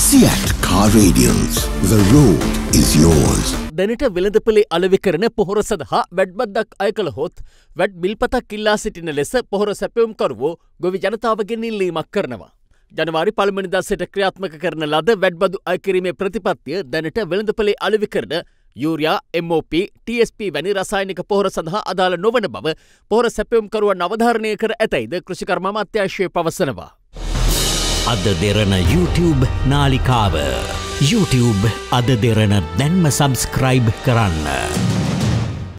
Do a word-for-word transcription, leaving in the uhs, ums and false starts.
Siat Car Radials. The road is yours. දැනට වෙළඳපොලේ අලෙවි කරන පොහොර සඳහා වැඩබද්දක් අය කළහොත් වැඩ මිල්පතක් ඉල්ලා සිටින ලෙස පොහොර සැපයුම්කරුවෝ ගොවි ජනතාවගෙන් ඉල්ලීමක් කරනවා. ජනවාරි පළමුවෙනිදා සිට ක්‍රියාත්මක කරන ලද වැඩබදු අය කිරීමේ ප්‍රතිපත්තිය දැනට වෙළඳපොලේ අලෙවි කරන යූරියා, M O P, T S P වැනි රසායනික පොහොර සඳහා අදාළ නොවන බව පොහොර සැපයුම්කරුවන් අවධාරණය කර ඇතැයිද කෘෂිකර්ම අමාත්‍යාංශය පවසනවා. අද දෙරන YouTube නාලිකාව YouTube අද දෙරන දැන්ම සබස්ක්‍රයිබ් කරන්න.